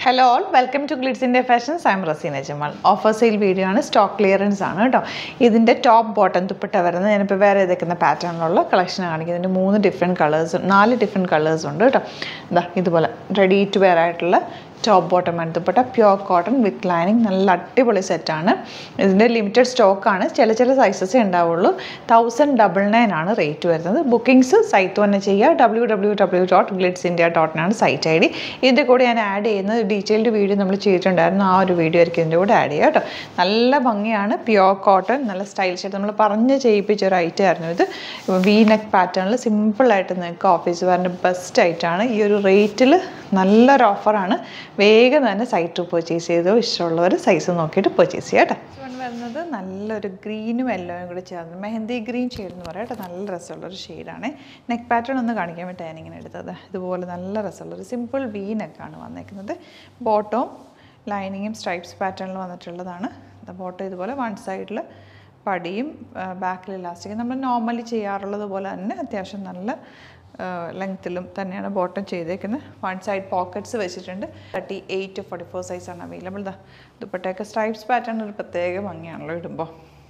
Hello all, welcome to GlitzIndia Fashions. I am Rasina Jamal. Offer sale video ആണ് stock clearance ആണ് ട്ടോ. ഇതിന്റെ top bottom dupatta വരുന്നത് ഞാനിപ്പോൾ വേറെ ഏതെക്കുന്ന പാറ്റേണിലുള്ള കളക്ഷൻ കാണിക്കുന്നത്. ഇതിന്റെ മൂന്ന് ഡിഫറെന്റ് കളേഴ്സ് 4 ഡിഫറെന്റ് കളേഴ്സ് ഉണ്ട് ട്ടോ. ദാ ഇതുപോലെ റെഡി ടു വെയർ ആയിട്ടുള്ള ടോപ്പ് ബോട്ടം ആണ് dupatta pure cotton with lining നല്ല അടിപൊളി സെറ്റ് ആണ്. ഇതിന്റെ ലിമിറ്റഡ് സ്റ്റോക്ക് ആണ്. ചില സൈസസേ ഉണ്ടാവുള്ളൂ. 1099 ആണ് റേറ്റ് വരുന്നത്. ബുക്കിംഗ്സ് സൈറ്റ് തന്നെ ചെയ്യുക. www.glitzindia.in ആണ് സൈറ്റ് ഐഡി. ഇതിന്റെ കൂടെ ഞാൻ ആഡ് ചെയ്യുന്ന ഡീറ്റെയിൽഡ് വീഡിയോ നമ്മൾ ചെയ്തിട്ടുണ്ടായിരുന്നു. ആ ഒരു വീഡിയോ ആയിരിക്കും ഇതിൻ്റെ കൂടെ ആഡ് ചെയ്യുക കേട്ടോ. നല്ല ഭംഗിയാണ്, പ്യുവർ കോട്ടൺ, നല്ല സ്റ്റൈലിഷ് ആയിട്ട് നമ്മൾ പറഞ്ഞ് ചെയ്യിപ്പിച്ച ഒരു ഐറ്റം ആയിരുന്നു ഇത്. വി നെക്ക് പാറ്റേണിൽ സിമ്പിളായിട്ട് നിങ്ങൾക്ക് ഓഫീസ് വെയറിൻ്റെ ബെസ്റ്റ് ആയിട്ടാണ്. ഈ ഒരു റേറ്റിൽ നല്ലൊരു ഓഫറാണ്. വേഗം തന്നെ സൈറ്റ് പർച്ചേസ് ചെയ്തോ, ഇഷ്ടമുള്ളവർ സൈസ് നോക്കിയിട്ട് പർച്ചേസ് ചെയ്യാം കേട്ടോ. വരുന്നത് നല്ലൊരു ഗ്രീനും യെല്ലോയും കൂടി ചേർന്ന് മെഹന്തി ഗ്രീൻ ഷെയ്ഡ് എന്ന് പറയാം കേട്ടോ. നല്ല രസമുള്ളൊരു ഷെയ്ഡാണ്. നെക്ക് പാറ്റേൺ ഒന്ന് കാണിക്കാൻ വേണ്ടി ഞാനിങ്ങനെ എടുത്തത്. ഇതുപോലെ നല്ല രസമുള്ളൊരു സിമ്പിൾ വി നെക്കാണ് വന്നേക്കുന്നത്. ബോട്ടവും ലൈനിങ്ങും സ്ട്രൈപ്സ് പാറ്റേണിൽ വന്നിട്ടുള്ളതാണ്. ബോട്ടം ഇതുപോലെ വൺ സൈഡിൽ പടിയും ബാക്കിൽ ഇലാസ്റ്റിക്കും നമ്മൾ നോർമലി ചെയ്യാറുള്ളത് പോലെ തന്നെ അത്യാവശ്യം നല്ല ലെങ്ത്തിലും തന്നെയാണ് ബോട്ടം ചെയ്തേക്കുന്നത്. വൺ സൈഡ് പോക്കറ്റ്സ് വെച്ചിട്ടുണ്ട്. 38 to 44 സൈസാണ് അവൈലബിൾ. ദുപ്പട്ടയൊക്കെ സ്ട്രൈപ്സ് പാറ്റേൺ ഒരു പ്രത്യേക ഭംഗിയാണല്ലോ ഇടുമ്പോൾ.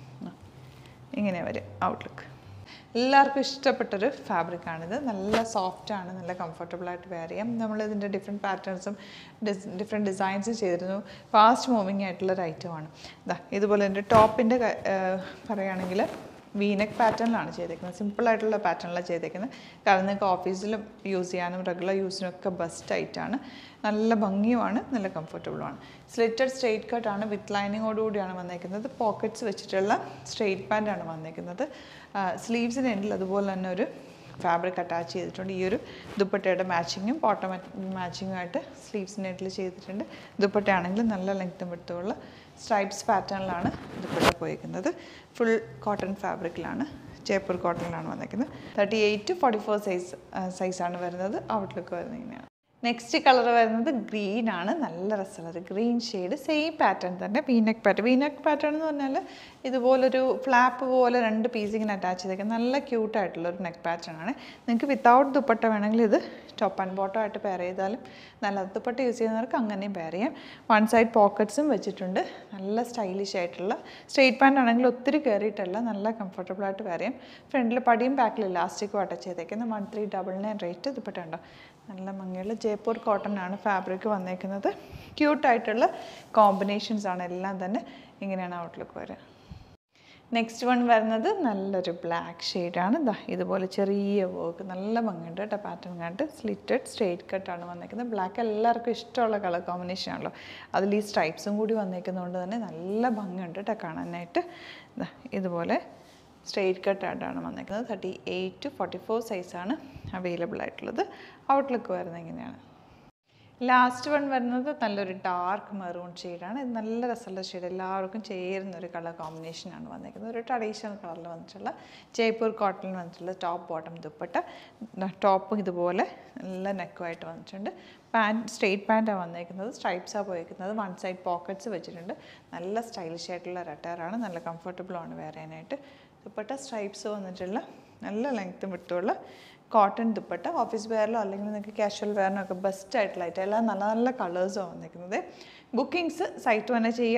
ഇങ്ങനെ വരും ഔട്ട്ലുക്ക്. എല്ലാവർക്കും ഇഷ്ടപ്പെട്ടൊരു ഫാബ്രിക്കാണിത്. നല്ല സോഫ്റ്റാണ്, നല്ല കംഫർട്ടബിളായിട്ട് വെയർ ചെയ്യാം. നമ്മളിതിൻ്റെ ഡിഫറെൻറ്റ് പാറ്റേൺസും ഡിഫറെൻറ്റ് ഡിസൈൻസും ചെയ്തിരുന്നു. ഫാസ്റ്റ് മൂവിങ് ആയിട്ടുള്ളൊരു ഐറ്റമാണ്. ഇതുപോലെ എൻ്റെ ടോപ്പിൻ്റെ പറയുകയാണെങ്കിൽ വീനെക്ക് പാറ്റേണിലാണ് ചെയ്തേക്കുന്നത്. സിമ്പിളായിട്ടുള്ള പാറ്റേണിലാണ് ചെയ്തേക്കുന്നത്. കാരണം നിങ്ങൾക്ക് ഓഫീസിലും യൂസ് ചെയ്യാനും റെഗുലർ യൂസിനും ഒക്കെ ബെസ്റ്റ് ആയിട്ടാണ്. നല്ല ഭംഗിയുമാണ്, നല്ല കംഫർട്ടബിളുമാണ്. സ്ലിറ്റഡ് സ്ട്രെയിറ്റ് കട്ടാണ് വിത്ത് ലൈനിങ്ങോടുകൂടിയാണ് വന്നേക്കുന്നത്. പോക്കറ്റ്സ് വെച്ചിട്ടുള്ള സ്ട്രെയിറ്റ് പാൻ്റാണ് വന്നേക്കുന്നത്. സ്ലീവ്സിന് എൻഡിൽ അതുപോലെ തന്നെ ഒരു ഫാബ്രിക് അറ്റാച്ച് ചെയ്തിട്ടുണ്ട്. ഈ ഒരു ദുപ്പട്ടയുടെ മാച്ചിങ്ങും ബോട്ടം മാച്ചിങ്ങുമായിട്ട് സ്ലീവ്സിന് എൻഡിൽ ചെയ്തിട്ടുണ്ട്. ദുപ്പട്ടയാണെങ്കിൽ നല്ല ലെങ്ത്തും വിട്ടുമുള്ള സ്ട്രൈപ്സ് പാറ്റേണിലാണ് ദുപ്പട്ട പോയിരിക്കുന്നത്. ഫുൾ കോട്ടൺ ഫാബ്രിക്കിലാണ്, ജയ്പൂർ കോട്ടണിലാണ് വന്നിരിക്കുന്നത്. 38 to 44 സൈസാണ് വരുന്നത്. ഔട്ട്ലുക്ക് വരുന്നത് ഇങ്ങനെയാണ്. നെക്സ്റ്റ് കളർ വരുന്നത് ഗ്രീൻ ആണ്. നല്ല രസമുള്ളത് ഗ്രീൻ ഷെയ്ഡ്. സെയിം പാറ്റേൺ തന്നെ, വീനെക്ക് പാറ്റേൺ. വീനെക്ക് പാറ്റേൺ എന്ന് പറഞ്ഞാൽ ഇതുപോലൊരു ഫ്ലാപ്പ് പോലെ 2 പീസ് ഇങ്ങനെ അറ്റാച്ച് ചെയ്തേക്കുന്നത്. നല്ല ക്യൂട്ടായിട്ടുള്ളൊരു നെക്ക് പാറ്റേൺ ആണ്. നിങ്ങൾക്ക് വിത്തൗട്ട് ദുപ്പട്ട വേണമെങ്കിൽ ഇത് ടോപ്പ് ആൻഡ് ബോട്ടം ആയിട്ട് പെയർ ചെയ്താലും നല്ല ദുപ്പട്ട യൂസ് ചെയ്യുന്നവർക്ക് അങ്ങനെയും പെയർ ചെയ്യാം. വൺ സൈഡ് പോക്കറ്റ്സും വെച്ചിട്ടുണ്ട്. നല്ല സ്റ്റൈലിഷ് ആയിട്ടുള്ള സ്ട്രെയിറ്റ് പാൻ്റ് ആണെങ്കിൽ ഒത്തിരി കയറിയിട്ടല്ല, നല്ല കംഫർട്ടബിളായിട്ട് വെയർ ചെയ്യാം. ഫ്രണ്ടിൽ പടിയും ബാക്കിൽ ഇലാസ്റ്റിക്കും അറ്റാച്ച് ചെയ്തേക്കുന്നത്. 1399 റേറ്റ്. ദുപ്പട്ട ഉണ്ടോ നല്ല ഭംഗിയുള്ള ജയ്പൂർ കോട്ടൺ ആണ് ഫാബ്രിക് വന്നേക്കുന്നത്. ക്യൂട്ടായിട്ടുള്ള കോമ്പിനേഷൻസ് ആണ് എല്ലാം തന്നെ. ഇങ്ങനെയാണ് ഔട്ട്ലുക്ക് വരിക. നെക്സ്റ്റ് വൺ വരുന്നത് നല്ലൊരു ബ്ലാക്ക് ഷെയ്ഡാണ്. ഇതുപോലെ ചെറിയ വർക്ക്, നല്ല ഭംഗിയുണ്ട് കേട്ടോ. പാറ്റേൺ കണ്ടിട്ട് സ്ലിറ്റഡ് സ്ട്രെയിറ്റ് കട്ടാണ് വന്നേക്കുന്നത്. ബ്ലാക്ക് എല്ലാവർക്കും ഇഷ്ടമുള്ള കളർ കോമ്പിനേഷൻ ആണല്ലോ. അതിൽ ഈ സ്ട്രൈപ്സും കൂടി വന്നേക്കുന്നതുകൊണ്ട് തന്നെ നല്ല ഭംഗിയുണ്ട് കേട്ടോ കാണാനായിട്ട്. ഇതുപോലെ സ്ട്രെയിറ്റ് കട്ടായിട്ടാണ് വന്നേക്കുന്നത്. 38 to 44 സൈസാണ് അവൈലബിൾ ആയിട്ടുള്ളത്. ഔട്ട്ലുക്ക് വരുന്നത് ഇങ്ങനെയാണ്. ലാസ്റ്റ് വൺ വരുന്നത് നല്ലൊരു ഡാർക്ക് മെറൂൺ ഷെയ്ഡാണ്. ഇത് നല്ല രസമുള്ള ഷെയ്ഡ്, എല്ലാവർക്കും ചേരുന്ന ഒരു കളർ കോമ്പിനേഷനാണ് വന്നിരിക്കുന്നത്. ഒരു ട്രഡീഷണൽ കളറിൽ വന്നിട്ടുള്ള ജയ്പൂർ കോട്ടണിൽ വന്നിട്ടുള്ള ടോപ്പ് ബോട്ടം ദുപ്പട്ട. ടോപ്പ് ഇതുപോലെ നല്ല നെക്കുമായിട്ട് വന്നിട്ടുണ്ട്. പാൻറ്റ് സ്ട്രെയിറ്റ് പാൻറ്റാണ് വന്നിരിക്കുന്നത്. സ്ട്രൈപ്സാണ് പോയിരിക്കുന്നത്. വൺ സൈഡ് പോക്കറ്റ്സ് വെച്ചിട്ടുണ്ട്. നല്ല സ്റ്റൈലിഷ് ആയിട്ടുള്ള റെറ്റയറാണ്. നല്ല കംഫർട്ടബിളാണ് വെയർ ചെയ്യാനായിട്ട്. ദുപ്പട്ട സ്ട്രൈപ്സ് വന്നിട്ടുള്ള നല്ല ലെങ്ത്തും വിട്ടുള്ള കോട്ടൺ ദുപ്പട്ട. ഓഫീസ് വെയറിലോ അല്ലെങ്കിൽ നിങ്ങൾക്ക് കാഷ്വൽ വെയറിനോ ഒക്കെ ബെസ്റ്റ് ആയിട്ടുള്ളതായിട്ട് എല്ലാം നല്ല നല്ല കളേഴ്സാണ് വന്നിരിക്കുന്നത്. ബുക്കിംഗ്സ് സൈറ്റ് തന്നെ ചെയ്യുക.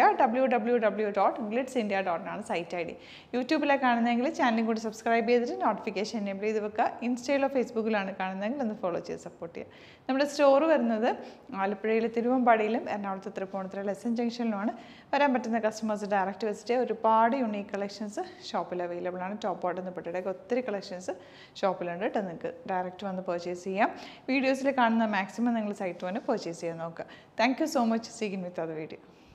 www.glitzindia.in ആണ് സൈറ്റ് ഐഡി. യൂട്യൂബിലാണ് കാണുന്നതെങ്കിൽ ചാനലും കൂടി സബ്സ്ക്രൈബ് ചെയ്തിട്ട് നോട്ടിഫിക്കേഷൻ എനേബിൾ ചെയ്ത് വെക്കുക. ഇൻസ്റ്റയിലോ ഫേസ്ബുക്കിലാണ് കാണുന്നതെങ്കിൽ ഒന്ന് ഫോളോ ചെയ്ത് സപ്പോർട്ട് ചെയ്യുക. നമ്മുടെ സ്റ്റോർ വരുന്നത് ആലപ്പുഴയിലെ തിരുവമ്പാടിയിലും എറണാകുളത്ത് തൃപ്പൂണിത്തുറ ജംഗ്ഷനിലുമാണ്. വരാൻ പറ്റുന്ന കസ്റ്റമേഴ്സ് ഡയറക്റ്റ് വെച്ചിട്ട് ഒരുപാട് യുണീക്ക് കളക്ഷൻസ് ഷോപ്പിൽ അവൈലബിൾ ആണ്. ടോപ്പ് ബോട്ടം ദുപ്പട്ടയുടെയൊക്കെ ഒത്തിരി കളക്ഷൻസ് ഷോപ്പിലുണ്ട് കേട്ടോ. നിങ്ങൾക്ക് ഡയറക്റ്റ് വന്ന് പർച്ചേസ് ചെയ്യാം. വീഡിയോസിൽ കാണുന്ന മാക്സിമം നിങ്ങൾ സൈറ്റ് വന്ന് പർച്ചേസ് ചെയ്യാൻ നോക്കുക. Thank you so much. See you with other video.